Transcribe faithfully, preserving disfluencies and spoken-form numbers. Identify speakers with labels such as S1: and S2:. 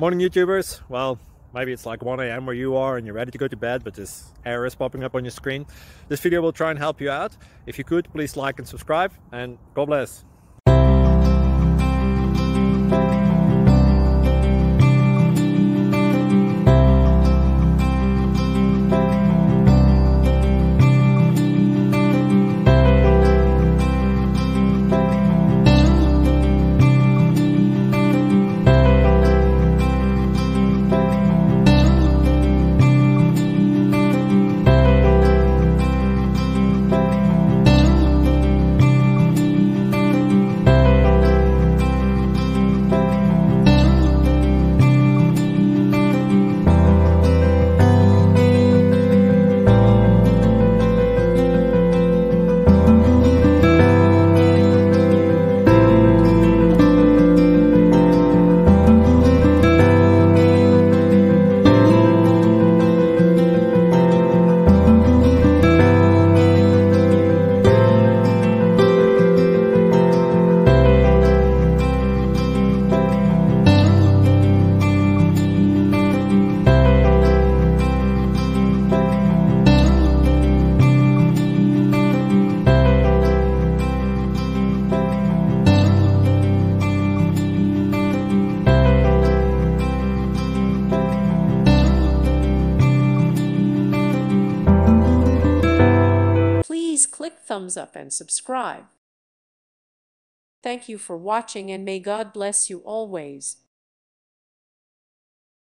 S1: Morning YouTubers. Well, maybe it's like one A M where you are and you're ready to go to bed, but this error is popping up on your screen. This video will try and help you out. If you could, please like and subscribe, and God bless.
S2: Please click thumbs up and subscribe. Thank you for watching, and may God bless you always.